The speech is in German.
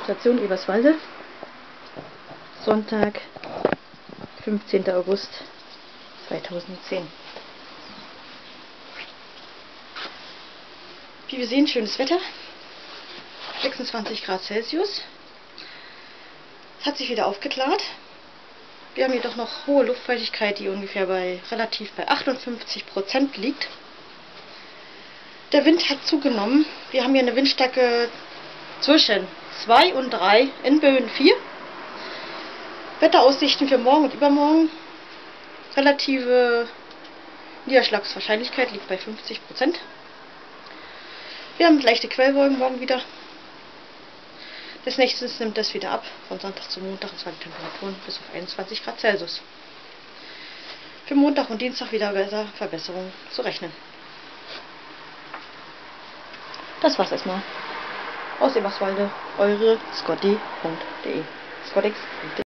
Station Eberswalde, Sonntag, 15. August 2010. Wie wir sehen, schönes Wetter, 26 Grad Celsius. Es hat sich wieder aufgeklärt. Wir haben jedoch noch hohe Luftfeuchtigkeit, die ungefähr bei 58% liegt. Der Wind hat zugenommen. Wir haben hier eine Windstärke zwischen 2 und 3, in Böen 4. Wetteraussichten für morgen und übermorgen. Relative Niederschlagswahrscheinlichkeit liegt bei 50%. Wir haben leichte Quellwolken morgen wieder. Des Nächtens nimmt das wieder ab. Von Sonntag zu Montag und zwar die Temperaturen bis auf 21 Grad Celsius. Für Montag und Dienstag wieder Wetterverbesserung zu rechnen. Das war's erstmal. Aus Eberswalde, eure Scotty.de. Scottix.de